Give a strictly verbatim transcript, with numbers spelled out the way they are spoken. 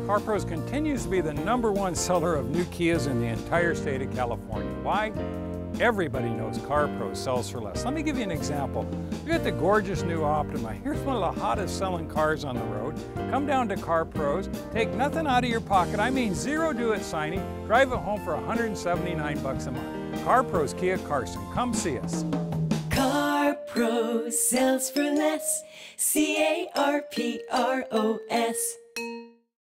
CarPros continues to be the number one seller of new Kias in the entire state of California. Why? Everybody knows CarPros sells for less. Let me give you an example. Look at the gorgeous new Optima. Here's one of the hottest selling cars on the road. Come down to CarPros, take nothing out of your pocket. I mean zero do-it signing. Drive it home for one hundred seventy-nine bucks a month. CarPros Kia Carson. Come see us. CarPros sells for less. C A R P R O S.